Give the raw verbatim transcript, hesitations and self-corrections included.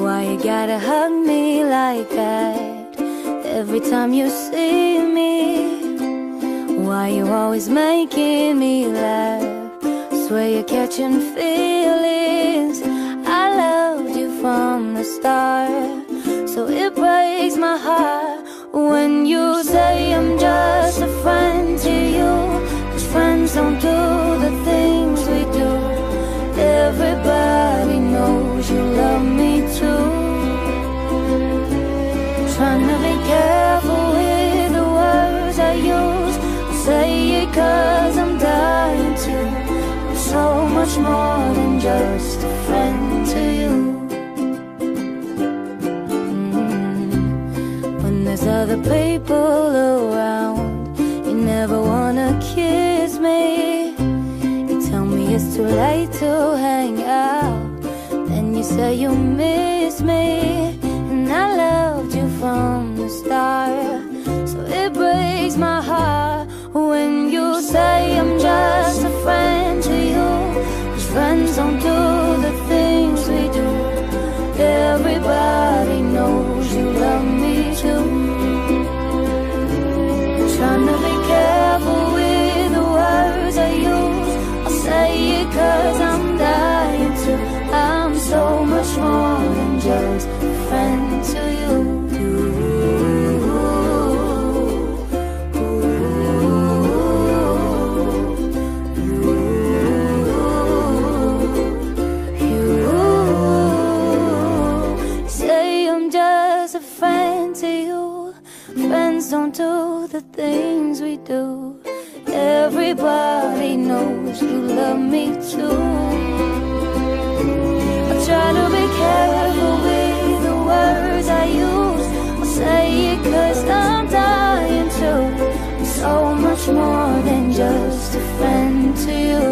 Why you gotta hug me like that every time you see me? Why you always making me laugh? Swear you're catching feelings. I loved you from the start, so it breaks my heart when you say I'm just a friend to you. 'Cause friends don't do the things we do. Everybody knows you love me too. Trying to be careful with the words I use. I say it 'cause I'm dying to. I'm so much more than just a friend to you. There's other people around, you never wanna kiss me. You tell me it's too late to hang out, then you say you miss me. And I loved you from the start, so it breaks my heart when you say I'm just a friend to you. 'Cause friends don't do the things we do. Everybody knows you love me too. Trying to be careful with the words I use. I'll say it 'cause I'm dying to. I'm so much more than just a friend to you. Friends don't do the things we do. Everybody knows you love me too. I try to be careful with the words I use. I'll say it 'cause I'm dying to. I'm so much more than just a friend to you.